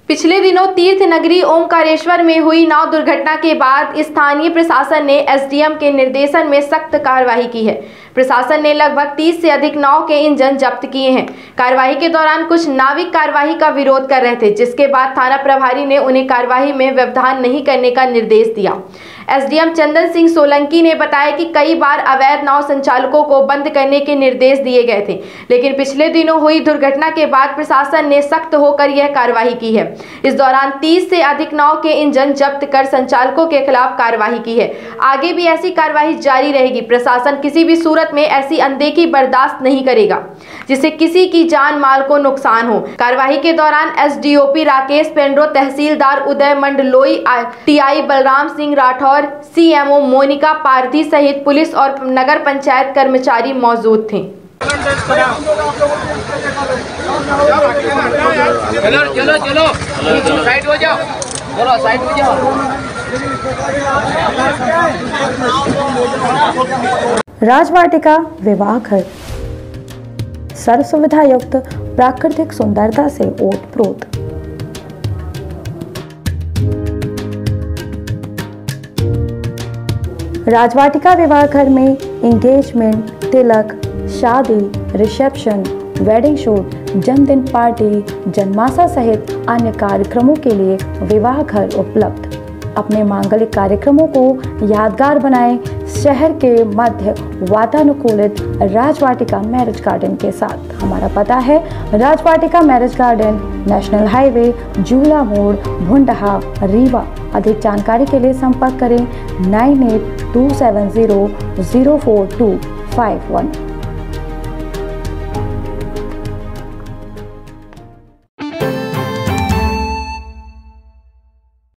पिछले दिनों तीर्थ नगरी ओमकारेश्वर में हुई नाव दुर्घटना के बाद स्थानीय प्रशासन ने एसडीएम के निर्देशन में सख्त कार्रवाई की है। प्रशासन ने लगभग 30 से अधिक नाव के इंजन जब्त किए हैं। कार्रवाई के दौरान कुछ नाविक कार्रवाई का विरोध कर रहे थे, जिसके बाद थाना प्रभारी ने उन्हें कार्रवाई में व्यवधान नहीं करने का निर्देश दिया। एसडीएम चंदन सिंह सोलंकी ने बताया कि कई बार अवैध नाव संचालकों को बंद करने के निर्देश दिए गए थे, लेकिन पिछले दिनों हुई दुर्घटना के बाद प्रशासन ने सख्त होकर यह कार्रवाई की है। इस दौरान 30 से अधिक नाव के इंजन जब्त कर संचालकों के खिलाफ कार्रवाई की है। आगे भी ऐसी कार्रवाई जारी रहेगी। प्रशासन किसी भी सूरत में ऐसी अनदेखी बर्दाश्त नहीं करेगा जिससे किसी की जान माल को नुकसान हो। कार्रवाई के दौरान एसडीओपी राकेश पेंड्रो, तहसीलदार उदय मंडलोई, टीआई बलराम सिंह राठौर, सीएमओ मोनिका पारधी सहित पुलिस और नगर पंचायत कर्मचारी मौजूद थे। चलो साइड हो जाओ, चलो साइड हो जाओ। राजवाटिका विवाह घर सर्व सुविधा युक्त प्राकृतिक सुंदरता से ओतप्रोत। राजवाटिका विवाह घर में एंगेजमेंट, तिलक, शादी, रिसेप्शन, वेडिंग शूट, जन्मदिन पार्टी, जन्माशा सहित अन्य कार्यक्रमों के लिए विवाह घर उपलब्ध। अपने मांगलिक कार्यक्रमों को यादगार बनाएं शहर के मध्य वातानुकूलित राजवाटिका मैरिज गार्डन के साथ। हमारा पता है Rajvatika marriage garden, national highway, Jhula Mod, Bhundha, Rewa. अधिक जानकारी के लिए संपर्क करें 9827004251।